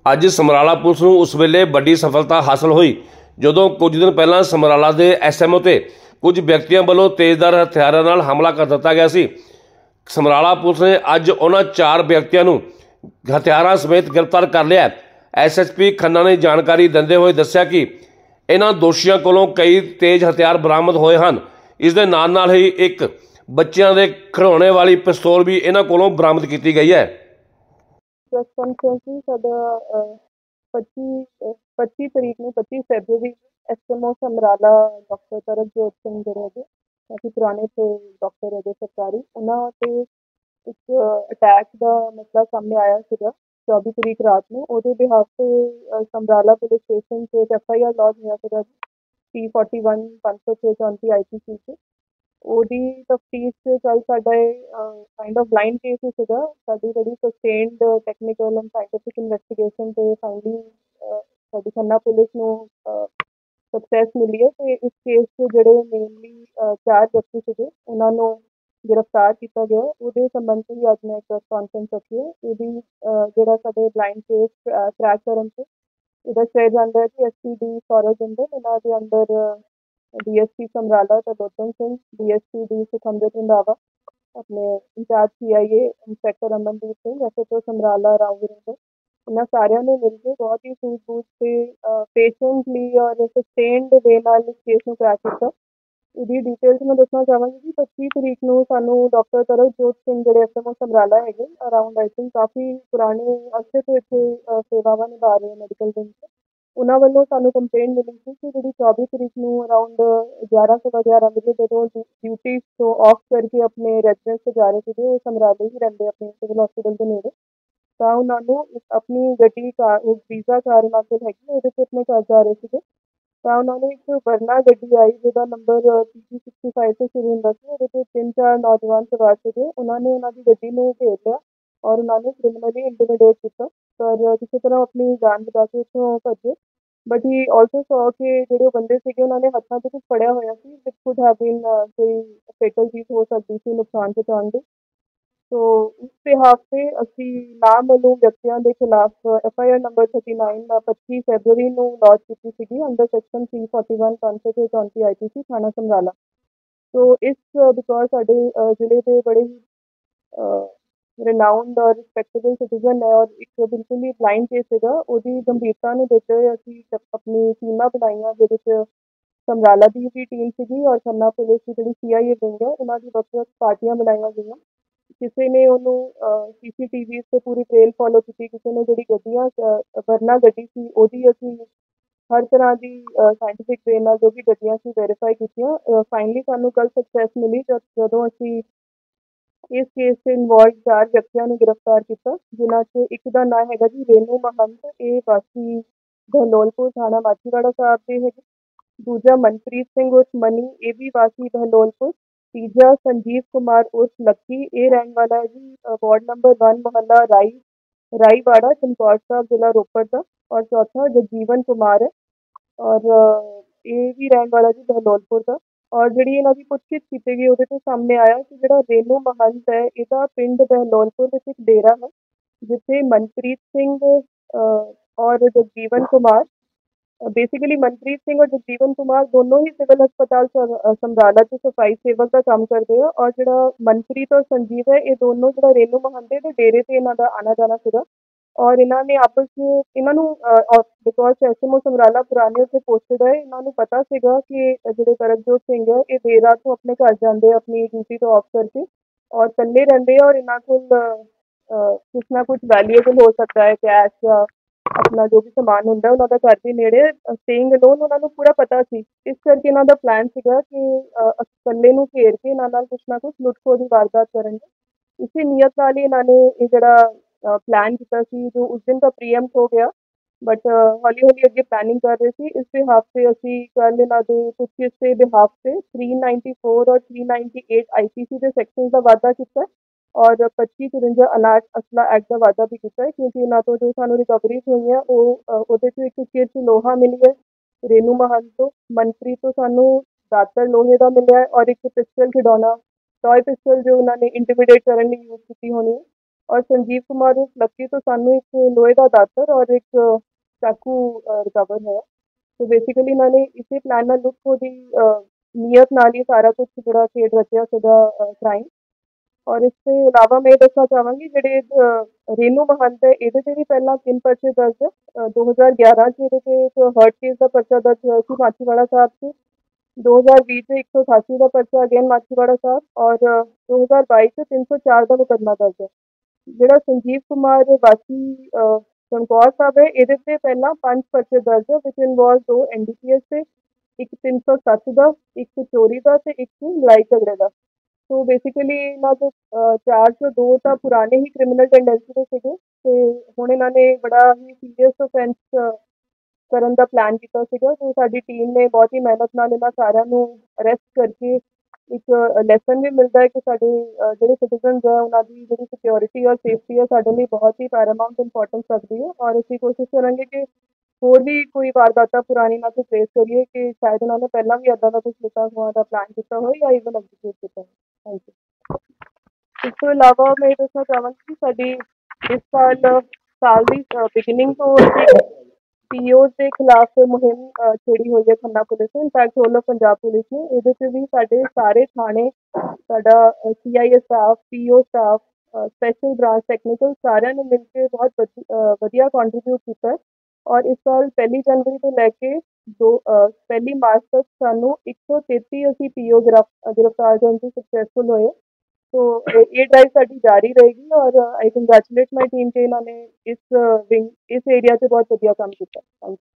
ਅੱਜ ਸਮਰਾਲਾ ਪੁਲਿਸ ਨੂੰ ਉਸ ਵੇਲੇ ਵੱਡੀ ਸਫਲਤਾ ਹਾਸਲ ਹੋਈ ਜਦੋਂ ਕੁਝ ਦਿਨ ਪਹਿਲਾਂ ਸਮਰਾਲਾ ਦੇ ਐਸਐਮਓ ਤੇ ਕੁਝ ਵਿਅਕਤੀਆਂ ਵੱਲੋਂ ਤੇਜ਼ਧਾਰ ਹਥਿਆਰਾਂ ਨਾਲ ਹਮਲਾ ਕਰ ਦਿੱਤਾ ਗਿਆ ਸੀ। ਸਮਰਾਲਾ ਪੁਲਿਸ ਨੇ ਅੱਜ ਉਹਨਾਂ 4 ਵਿਅਕਤੀਆਂ ਨੂੰ ਹਥਿਆਰਾਂ ਸਮੇਤ ਗ੍ਰਿਫਤਾਰ ਕਰ ਲਿਆ। ਐਸਐਸਪੀ ਖੰਨਾ ਨੇ ਜਾਣਕਾਰੀ ਦਿੰਦੇ ਹੋਏ ਦੱਸਿਆ ਕਿ ਇਹਨਾਂ ਦੋਸ਼ੀਆਂ ਕੋਲੋਂ ਕਈ ਤੇਜ਼ ਹਥਿਆਰ ਬਰਾਮਦ ਹੋਏ ਹਨ। ਇਸ ਦੇ ਨਾਲ ਹੀ ਇੱਕ ਬੱਚਿਆਂ ਦੇ ਖਿਡੌਣੇ ਵਾਲੀ ਪਿਸਤੌਲ ਵੀ ਇਹਨਾਂ ਕੋਲੋਂ ਬਰਾਮਦ ਕੀਤੀ ਗਈ ਹੈ। ਪ੍ਰੈਸ ਕਾਨਫਰੰਸ ਵੀ ਸਾਡਾ 25 ਤਰੀਕ ਨੂੰ 25 February SMO Samrala doctor Taranjot Singh ਜਿਹੜੇ ਹੈਗੇ ਕਾਫੀ ਪੁਰਾਣੇ ਤੇ ਡਾਕਟਰ ਹੈਗੇ ਸਰਕਾਰੀ, ਉਹਨਾਂ ਤੇ ਇੱਕ ਅਟੈਕ ਦਾ ਮਸਲਾ ਸਾਹਮਣੇ ਆਇਆ ਸੀਗਾ 24 ਤਰੀਕ ਰਾਤ ਨੂੰ। ਉਹਦੇ ਬਿਹਾਫ ਤੇ ਸਮਰਾਲਾ ਪੁਲਿਸ ਸਟੇਸ਼ਨ 'ਤੇ FIR ਲੌਜ ਹੋਇਆ ਸੀਗਾ P41 534 IPC 'ਚ। ਉਹਦੀ ਤਫਤੀਸ਼ 'ਚ ਕੱਲ੍ਹ ਸਾਡਾ ਕਾइंड ऑफ ਬਲਾਈਂਡ ਕੇਸ ਹੀ ਸੀਗਾ। ਸਾਡੀ ਜਿਹੜੀ sustained technical and scientific investigation 'ਤੇ ਫਾਈਨਲੀ ਸਾਡੀ ਖੰਨਾ ਪੁਲਿਸ ਨੂੰ ਸਕਸੈਸ ਮਿਲੀ ਹੈ ਅਤੇ ਇਸ ਕੇਸ 'ਚ ਜਿਹੜੇ ਮੇਨਲੀ 4 ਵਿਅਕਤੀ ਸੀਗੇ ਉਹਨਾਂ ਨੂੰ ਗ੍ਰਿਫਤਾਰ ਕੀਤਾ ਗਿਆ। ਉਹਦੇ ਸੰਬੰਧ 'ਚ ਵੀ ਅੱਜ ਮੈਂ ਇੱਕ ਪ੍ਰੈਸ ਕਾਨਫਰੰਸ ਰੱਖੀ ਹੈ। ਇਹਦੀ ਜਿਹੜਾ ਸਾਡੇ ਬਲਾਈਂਡ ਕੇਸ ਟਰੈਕ ਕਰਨ 'ਚ ਇਹਦਾ ਸ਼੍ਰੇਅ ਜਾਂਦਾ ਹੈ ਕਿ SPD ਸੌਰਵ ਜਿੰਦਲ, ਇਹਨਾਂ ਦੇ ਅੰਦਰ DSP Samrala Tarlochan Singh, DSP D ਸੁਖਮਦਤ ਰੰਧਾਵਾ, ਆਪਣੇ incharge CIA inspector Amandeep Singh, SHO Samrala Ram Varinder, ਇਹਨਾਂ ਸਾਰਿਆਂ ਨੇ ਮਿਲ ਕੇ ਬਹੁਤ ਹੀ ਸੂਝ-ਬੂਝ ਤੇ ਪੇਸ਼ੈਂਟਲੀ ਔਰ ਸਸਟੇਨਡ ਵੇ ਨਾਲ ਇਸ ਕੇਸ ਨੂੰ ਕਰੈਕ ਕੀਤਾ। ਇਹਦੀ ਡਿਟੇਲਸ ਮੈਂ ਦੱਸਣਾ ਚਾਹਾਂਗੀ ਕਿ 25 ਤਰੀਕ ਨੂੰ ਸਾਨੂੰ ਡਾਕਟਰ ਤਰਨਜੋਤ ਸਿੰਘ ਜਿਹੜੇ ਐਸਐਮਓ ਸਮਰਾਲਾ ਹੈਗੇ ਅਰਾਊਂਡ ਆਈ ਥਿੰਕ ਕਾਫੀ ਪੁਰਾਣੇ ਅਰਸੇ ਤੋਂ ਇੱਥੇ ਸੇਵਾਵਾਂ ਨਿਭਾ ਰਹੇ ਮੈਡੀਕਲ ਵਿੰਗ 'ਚ, ਉਹਨਾਂ ਵੱਲੋਂ ਸਾਨੂੰ ਕੰਪਲੇਂਟ ਮਿਲੀ ਸੀ ਕਿ ਜਿਹੜੀ 24 ਤਰੀਕ ਨੂੰ ਅਰਾਊਂਡ 11:11 ਵਜੇ ਜਦੋਂ ਡਿਊਟੀ ਤੋਂ ਆਫ ਕਰਕੇ ਆਪਣੇ ਰੈਜ਼ੀਡੈਂਸ 'ਤੇ ਜਾ ਰਹੇ ਸੀਗੇ, ਉਹ ਸਮਰਾਲੇ ਹੀ ਰਹਿੰਦੇ ਆਪਣੇ ਸਿਵਲ ਹਸਪੀਟਲ ਦੇ ਨੇੜੇ, ਤਾਂ ਉਹਨਾਂ ਨੂੰ ਆਪਣੀ ਗੱਡੀ ਕਾਰ ਬਰੀਜ਼ਾ ਕਾਰ ਉਹਨਾਂ ਕੋਲ ਹੈਗੀ, ਉਹਦੇ 'ਤੇ ਆਪਣੇ ਘਰ ਜਾ ਰਹੇ ਸੀਗੇ, ਤਾਂ ਉਹਨਾਂ ਨੂੰ ਇੱਕ ਵਰਨਾ ਗੱਡੀ ਆਈ ਜਿਹਦਾ ਨੰਬਰ PG65 ਤੋਂ ਸ਼ੁਰੂ ਹੁੰਦਾ ਸੀ। ਉਹਦੇ 'ਤੇ 3-4 ਨੌਜਵਾਨ ਸਵਾਰ ਸੀਗੇ। ਉਹਨਾਂ ਨੇ ਉਹਨਾਂ ਦੀ ਗੱਡੀ ਨੂੰ ਘੇਰ ਲਿਆ ਔਰ ਉਹਨਾਂ ਨੂੰ ਕ੍ਰਿਮੀਨਲੀ ਇੰਟੀਮੀਡੇਟ ਕੀਤਾ, ਪਰ ਕਿਸੇ ਤਰ੍ਹਾਂ ਆਪਣੀ ਜਾਨ ਬਚਾ ਕੇ ਉੱਥੋਂ ਭੱਜੇ। ਬਟ ਹੀ ਆਲਸੋ ਸੌ ਕਿ ਜਿਹੜੇ ਉਹ ਬੰਦੇ ਸੀਗੇ ਉਹਨਾਂ ਨੇ ਹੱਥਾਂ 'ਚ ਕੁਛ ਫੜਿਆ ਹੋਇਆ ਸੀ ਵਿਚ ਕੁਡ ਹੈਵ ਬੀਨ ਕੋਈ ਫੇਟਲ ਚੀਜ਼ ਹੋ ਸਕਦੀ ਸੀ ਨੁਕਸਾਨ ਪਹੁੰਚਾਉਣ ਦੀ। ਸੋ ਉਸ ਬਿਹਾਫ 'ਤੇ ਅਸੀਂ ਨਾਮਾਲੂਮ ਵਿਅਕਤੀਆਂ ਦੇ ਖਿਲਾਫ FIR ਨੰਬਰ 39 25 ਫੈਬਰਵਰੀ ਨੂੰ ਲੌਜ ਕੀਤੀ ਸੀਗੀ ਅੰਡਰ ਸੈਕਸ਼ਨ P41 534 IPC ਥਾਣਾ ਸਮਰਾਲਾ। ਸੋ ਇਸ ਬਿਕੋਜ਼ ਸਾਡੇ ਜ਼ਿਲ੍ਹੇ ਦੇ ਬੜੇ ਹੀ ਰਿਨਾਊਂਡ ਔਰ ਰਿਸਪੈਕਟੇਬਲ ਸਿਟੀਜ਼ਨ ਹੈ ਔਰ ਇੱਕ ਬਿਲਕੁਲ ਹੀ ਬਲਾਈਂਡ ਕੇਸ ਸੀਗਾ, ਉਹਦੀ ਗੰਭੀਰਤਾ ਨੂੰ ਦੇਖਦੇ ਹੋਏ ਅਸੀਂ ਆਪਣੀ ਟੀਮਾਂ ਬਣਾਈਆਂ ਜਿਹਦੇ 'ਚ ਸਮਰਾਲਾ ਦੀ ਵੀ ਟੀਮ ਸੀਗੀ ਔਰ ਖੰਨਾ ਪੁਲਿਸ ਦੀ ਜਿਹੜੀ CIA ਵਿੰਗ ਹੈ ਉਹਨਾਂ ਦੀ ਵੱਖ-ਵੱਖ ਪਾਰਟੀਆਂ ਬਣਾਈਆਂ ਗਈਆਂ। ਕਿਸੇ ਨੇ ਉਹਨੂੰ CCTV 'ਤੇ ਪੂਰੀ ਟ੍ਰੇਲ ਫੋਲੋ ਕੀਤੀ, ਕਿਸੇ ਨੇ ਜਿਹੜੀ ਗੱਡੀਆਂ ਵਰਨਾ ਗੱਡੀ ਸੀ ਉਹਦੀ ਅਸੀਂ ਹਰ ਤਰ੍ਹਾਂ ਦੀ ਸਾਇੰਟੀਫਿਕ ਵੇ ਨਾਲ ਜੋ ਵੀ ਗੱਡੀਆਂ ਸੀ ਵੈਰੀਫਾਈ ਕੀਤੀਆਂ। ਫਾਈਨਲੀ ਸਾਨੂੰ ਕੱਲ੍ਹ ਸਕਸੈਸ ਮਿਲੀ ਜਦੋਂ ਅਸੀਂ ਇਸ ਕੇਸ 'ਚ ਇਨਵੋਲਵ 4 ਵਿਅਕਤੀਆਂ ਨੂੰ ਗ੍ਰਿਫਤਾਰ ਕੀਤਾ, ਜਿਨ੍ਹਾਂ 'ਚ ਇੱਕ ਦਾ ਨਾਂ ਹੈਗਾ ਜੀ ਰੇਨੂ ਮਹੰਤ, ਇਹ ਵਾਸੀ ਬਹਲੋਲਪੁਰ ਥਾਣਾ ਮਾਛੀਵਾੜਾ ਸਾਹਿਬ ਦੇ ਹੈਗੇ। ਦੂਜਾ ਮਨਪ੍ਰੀਤ ਸਿੰਘ ਉਰਫ ਮਨੀ, ਇਹ ਵੀ ਵਾਸੀ ਬਹਲੋਲਪੁਰ। ਤੀਜਾ ਸੰਜੀਵ ਕੁਮਾਰ ਉਰਫ ਲੱਕੀ, ਇਹ ਰਹਿਣ ਵਾਲਾ ਹੈ ਜੀ ਵਾਰਡ ਨੰਬਰ 1 ਮੁਹੱਲਾ ਰਾਈਵਾੜਾ ਚਮਕੌਰ ਸਾਹਿਬ ਜ਼ਿਲ੍ਹਾ ਰੋਪੜ ਦਾ। ਔਰ ਚੌਥਾ ਜਗਜੀਵਨ ਕੁਮਾਰ ਹੈ ਔਰ ਇਹ ਵੀ ਰਹਿਣ ਵਾਲਾ ਜੀ ਬਹਲੋਲਪੁਰ ਦਾ। ਔਰ ਜਿਹੜੀ ਇਹਨਾਂ ਦੀ ਪੁੱਛਗਿੱਛ ਕੀਤੀ ਗਈ ਉਹਦੇ ਤੋਂ ਸਾਹਮਣੇ ਆਇਆ ਕਿ ਜਿਹੜਾ ਰੇਨੂ ਮਹੰਤ ਹੈ ਇਹਦਾ ਪਿੰਡ ਬਹਲੋਲਪੁਰ ਵਿੱਚ ਇੱਕ ਡੇਰਾ ਹੈ, ਜਿੱਥੇ ਮਨਪ੍ਰੀਤ ਸਿੰਘ ਔਰ ਜਗਜੀਵਨ ਕੁਮਾਰ ਬੇਸਿਕਲੀ ਮਨਪ੍ਰੀਤ ਸਿੰਘ ਔਰ ਜਗਜੀਵਨ ਕੁਮਾਰ ਦੋਨੋਂ ਹੀ ਸਿਵਲ ਹਸਪਤਾਲ ਸਮਰਾਲਾ 'ਚ ਸਫਾਈ ਸੇਵਕ ਦਾ ਕੰਮ ਕਰਦੇ ਆ। ਔਰ ਜਿਹੜਾ ਮਨਪ੍ਰੀਤ ਔਰ ਸੰਜੀਵ ਹੈ ਇਹ ਦੋਨੋਂ ਜਿਹੜਾ ਰੇਨੂ ਮਹੰਤ ਦੇ ਡੇਰੇ 'ਤੇ ਇਹਨਾਂ ਦਾ ਆਉਣਾ ਜਾਣਾ ਸੀਗਾ ਔਰ ਇਹਨਾਂ ਨੇ ਆਪਸ 'ਚ ਇਹਨਾਂ ਨੂੰ ਬਿਕੋਜ਼ ਐਸਐਮਓ ਸਮਰਾਲਾ ਪੁਰਾਣੇ ਉੱਥੇ ਪੋਸਟਡ ਹੈ, ਇਹਨਾਂ ਨੂੰ ਪਤਾ ਸੀਗਾ ਕਿ ਜਿਹੜੇ ਤਰਨਜੋਤ ਸਿੰਘ ਹੈ ਇਹ ਦੇਰ ਰਾਤ ਨੂੰ ਆਪਣੇ ਘਰ ਜਾਂਦੇ ਆਪਣੀ ਡਿਊਟੀ ਤੋਂ ਆਫ ਕਰਕੇ ਔਰ ਇਕੱਲੇ ਰਹਿੰਦੇ ਔਰ ਇਹਨਾਂ ਕੋਲ ਕੁਛ ਨਾ ਕੁਛ ਵੈਲਿਊਏਬਲ ਹੋ ਸਕਦਾ ਹੈ, ਕੈਸ਼ ਜਾਂ ਆਪਣਾ ਜੋ ਵੀ ਸਮਾਨ ਹੁੰਦਾ ਉਹਨਾਂ ਦਾ ਘਰ ਦੇ ਨੇੜੇ ਸਟੇਇੰਗ ਅਲੋਨ, ਉਹਨਾਂ ਨੂੰ ਪੂਰਾ ਪਤਾ ਸੀ। ਇਸ ਕਰਕੇ ਇਹਨਾਂ ਦਾ ਪਲਾਨ ਸੀਗਾ ਕਿ ਇਕੱਲੇ ਨੂੰ ਘੇਰ ਕੇ ਇਹਨਾਂ ਨਾਲ ਕੁਛ ਨਾ ਕੁਛ ਲੁੱਟ-ਖੋਹ ਦੀ ਵਾਰਦਾਤ ਕਰਨਗੇ। ਇਸੇ ਨੀਅਤ ਨਾਲ ਹੀ ਇਹਨਾਂ ਨੇ ਇਹ ਜਿਹੜਾ ਪਲਾਨ ਕੀਤਾ ਸੀ ਜੋ ਉਸ ਦਿਨ ਤਾਂ ਪ੍ਰੀਐਮਪਟ ਹੋ ਗਿਆ, ਬਟ ਹੌਲੀ-ਹੌਲੀ ਅੱਗੇ ਪਲੈਨਿੰਗ ਕਰ ਰਹੇ ਸੀ। ਇਸ ਬਿਹਾਫ 'ਤੇ ਅਸੀਂ ਕੱਲ੍ਹ ਇਹਨਾਂ ਦੇ ਪੁੱਛਗਿੱਛ ਦੇ ਬਿਹਾਫ 'ਤੇ 394 ਔਰ 398 IPC ਦੇ ਸੈਕਸ਼ਨ ਦਾ ਵਾਧਾ ਕੀਤਾ ਔਰ 2554 ਅਨਾਜ ਅਸਲਾ ਐਕਟ ਦਾ ਵਾਧਾ ਵੀ ਕੀਤਾ ਹੈ, ਕਿਉਂਕਿ ਇਹਨਾਂ ਤੋਂ ਜੋ ਸਾਨੂੰ ਰਿਕਵਰੀਜ਼ ਹੋਈਆਂ ਉਹਦੇ 'ਚ ਇੱਕ ਕਿਰਚ ਲੋਹਾ ਮਿਲੀ ਹੈ ਰੇਨੂ ਮਹੰਤ ਤੋਂ। ਮਨਪ੍ਰੀਤ ਤੋਂ ਸਾਨੂੰ ਦਾਤਰ ਲੋਹੇ ਦਾ ਮਿਲਿਆ ਔਰ ਇੱਕ ਪਿਸਟਲ ਖਿਡੌਣਾ ਟॉय ਪਿਸਟਲ ਜੋ ਉਹਨਾਂ ਨੇ ਇੰਟੀਮੀਡੇਟ ਕਰਨ ਲਈ ਯੂਜ਼ ਕੀਤੀ ਹੋਣੀ ਹੈ। और संजीव कुमार उर्फ लक्की तो सानू एक लोहे का दातर और एक चाकू रिकवर होया। तो बेसिकली इन्होंने इसी प्लान ਨਾਲ ਲੁੱਟ ਖੋਹ ਦੀ ਨੀਅਤ ਨਾਲ ਹੀ ਸਾਰਾ ਕੁਝ ਜਿਹੜਾ ਖੇਡ ਰਚਿਆ ਸੀਗਾ ਕ੍ਰਾਈਮ। ਔਰ ਇਸ ਤੋਂ ਇਲਾਵਾ ਮੈਂ ਇਹ ਦੱਸਣਾ ਚਾਹਾਂਗੀ ਜਿਹੜੇ ਰੇਨੂ ਮਹੰਤ ਹੈ ਇਹਦੇ ਤੇ ਵੀ ਪਹਿਲਾਂ 3 ਪਰਚੇ ਦਰਜ ਹੈ। 2011 ਚ ਇਹਦੇ ਤੇ ਇੱਕ ਹਰਟ ਕੇਸ ਦਾ ਪਰਚਾ ਦਰਜ ਹੋਇਆ ਸੀ ਮਾਛੀਵਾੜਾ ਸਾਹਿਬ 'ਚ। 2020 ਚ 188 ਦਾ ਪਰਚਾ ਅਗੇਨ ਮਾਛੀਵਾੜਾ ਸਾਹਿਬ ਔਰ 2022 ਚ 304 ਦਾ ਮੁਕੱਦਮਾ ਦਰਜ ਹੈ। ਜਿਹੜਾ ਸੰਜੀਵ ਕੁਮਾਰ ਵਾਸੀ ਚਮਕੌਰ ਸਾਹਿਬ ਹੈ ਇਹਦੇ ਤੇ ਪਹਿਲਾਂ 5 ਪਰਚੇ ਦਰਜ ਹੈ ਵਿਚ ਇਨਵੋਲਵ 2 NDPS ਤੇ ਇੱਕ 307 ਦਾ, ਇੱਕ ਚੋਰੀ ਦਾ ਤੇ ਇੱਕ ਲੜਾਈ ਝਗੜੇ ਦਾ। ਸੋ ਬੇਸਿਕਲੀ ਇਹਨਾਂ ਦੇ 4 ਚੋਂ 2 ਤਾਂ ਪੁਰਾਣੇ ਹੀ ਕ੍ਰਿਮੀਨਲ ਟੈਂਡੈਂਸੀ ਦੇ ਸੀਗੇ ਤੇ ਹੁਣ ਇਹਨਾਂ ਨੇ ਬੜਾ ਹੀ ਸੀਰੀਅਸ ਅਫੈਂਸ ਕਰਨ ਦਾ ਪਲਾਨ ਕੀਤਾ ਸੀਗਾ। ਤੇ ਸਾਡੀ ਟੀਮ ਨੇ ਬਹੁਤ ਹੀ ਮਿਹਨਤ ਨਾਲ ਇਹਨਾਂ ਸਾਰਿਆਂ ਨੂੰ ਅਰੈਸਟ ਕਰਕੇ ਇੱਕ ਲੈਸਨ ਵੀ ਮਿਲਦਾ ਹੈ ਕਿ ਸਾਡੇ ਜਿਹੜੇ ਸਿਟੀਜ਼ਨਸ ਹੈ ਉਹਨਾਂ ਦੀ ਜਿਹੜੀ ਸਿਕਿਉਰਿਟੀ ਔਰ ਸੇਫਟੀ ਹੈ ਸਾਡੇ ਲਈ ਬਹੁਤ ਹੀ ਪੈਰਾਮਾਊਂਟ ਇੰਪੋਰਟੈਂਸ ਰੱਖਦੀ ਹੈ। ਔਰ ਅਸੀਂ ਕੋਸ਼ਿਸ਼ ਕਰਾਂਗੇ ਕਿ ਹੋਰ ਵੀ ਕੋਈ ਵਾਰਦਾਤਾਂ ਪੁਰਾਣੀ ਨਾ ਕੋਈ ਟ੍ਰੇਸ ਕਰੀਏ ਕਿ ਸ਼ਾਇਦ ਉਹਨਾਂ ਨੇ ਪਹਿਲਾਂ ਵੀ ਇੱਦਾਂ ਦਾ ਕੁਛ ਲੁੱਟਾਂ ਖੋਹਾਂ ਦਾ ਪਲਾਨ ਕੀਤਾ ਹੋਏ ਜਾਂ ਈਵਨ ਐਗਜ਼ੀਕਿਊਟ ਕੀਤਾ ਹੋਏ। Thank you. ਇਸ ਤੋਂ ਇਲਾਵਾ ਮੈਂ ਇਹ ਦੱਸਣਾ ਚਾਹਾਂਗੀ ਕਿ ਸਾਡੀ ਇਸ ਸਾਲ ਦੀ ਬਿਗਿਨਿੰਗ ਤੋਂ ਅਸੀਂ ਪੀਓਜ਼ ਦੇ ਖਿਲਾਫ ਮੁਹਿੰਮ ਛੇੜੀ ਹੋਈ ਹੈ ਖੰਨਾ ਪੁਲਿਸ ਨੇ, in fact whole of Punjab police ਨੇ। ਇਹਦੇ 'ਚ ਵੀ ਸਾਡੇ ਸਾਰੇ ਥਾਣੇ, ਸਾਡਾ CIS staff, PO staff, special branch technical ਸਾਰਿਆਂ ਨੇ ਮਿਲ ਕੇ ਬਹੁਤ ਵਧੀਆ ਕੰਟਰੀਬਿਊਟ ਕੀਤਾ ਹੈ। ਔਰ ਇਸ ਸਾਲ 1 ਜਨਵਰੀ ਤੋਂ ਲੈ ਕੇ 1 ਮਾਰਚ ਤੱਕ ਸਾਨੂੰ 133 ਅਸੀਂ PO ਗ੍ਰਿਫਤਾਰ ਕਰਨ 'ਚ ਸਕਸੈਸਫੁਲ ਹੋਏ। ਸੋ ਇਹ ਡਰਾਈਵ ਸਾਡੀ ਜਾਰੀ ਰਹੇਗੀ ਔਰ ਆਈ ਕੰਗ੍ਰੈਚੁਲੇਟ ਮਾਈ ਟੀਮ ਕਿ ਇਹਨਾਂ ਨੇ ਇਸ ਏਰੀਆ 'ਚ ਬਹੁਤ ਵਧੀਆ ਕੰਮ ਕੀਤਾ। Thank you.